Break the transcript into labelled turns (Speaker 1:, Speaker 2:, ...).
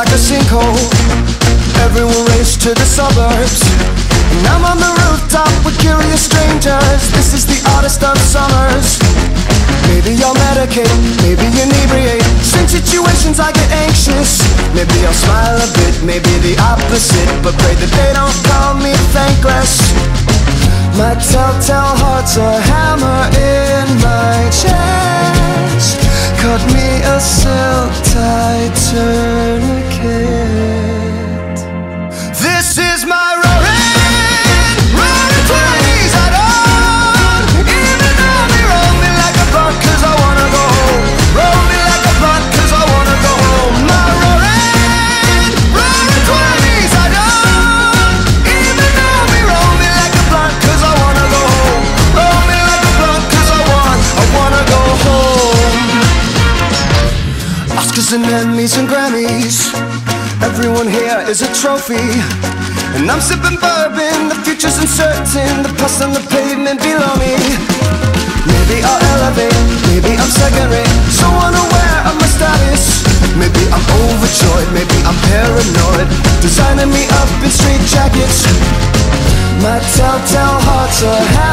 Speaker 1: like a sinkhole. Everyone raced to the suburbs, and I'm on the rooftop with curious strangers. This is the oddest of summers. Maybe I'll medicate, maybe inebriate. Strange situations I get anxious. Maybe I'll smile a bit, maybe the opposite, but pray that they don't call me thankless. My telltale heart's a hammer in my chest. Cut me a silk-tied tourniquet. This is my roaring 20s. I don't even know me. Roll me like a blunt, cause I wanna go home. Roll me like a blunt, cause I wanna go home. My roaring 20s. I don't even know me. Roll me like a blunt, cause I wanna go home. Roll me like a blunt, cause I wanna go home. Oscars and Emmys and Grammys, everyone here is a trophy. And I'm sipping bourbon, the future's uncertain, the past on the pavement below me. Maybe I'll elevate, maybe I'm second rate, so unaware of my status. Maybe I'm overjoyed, maybe I'm paranoid, designing me up in straight jackets. My telltale heart's a